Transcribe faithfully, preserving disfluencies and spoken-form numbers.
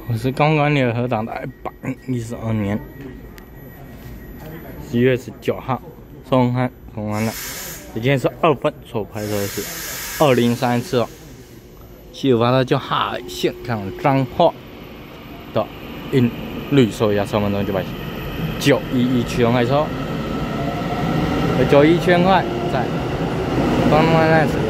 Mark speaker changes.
Speaker 1: 我是刚刚联合党的一百一十二年十月十九号送完送完了，今天是二分，所拍摄的是二零三四哦，七五八的叫海线港彰化的因绿色一下三分钟就把九一一驱动开车，九一千块在刚刚那时。